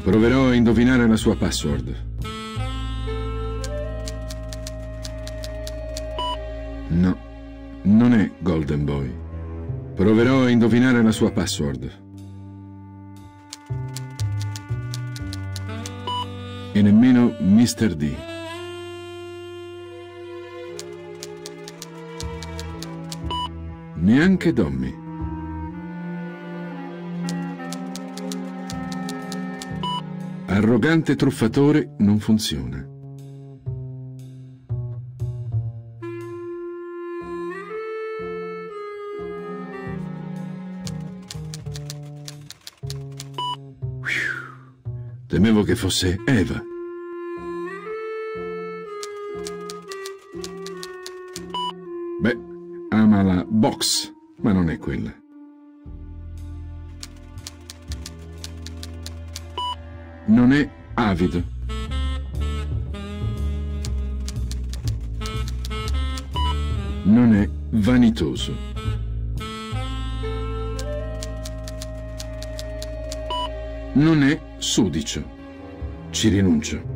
Proverò a indovinare la sua password. No, non è Golden Boy. Proverò a indovinare la sua password. E nemmeno Mr. D. Neanche Dommy. Arrogante truffatore non funziona. Temevo che fosse Eva. Beh, ama la box, ma non è quella. Non è avido. Non è vanitoso. Non è sudicio. Ci rinuncio.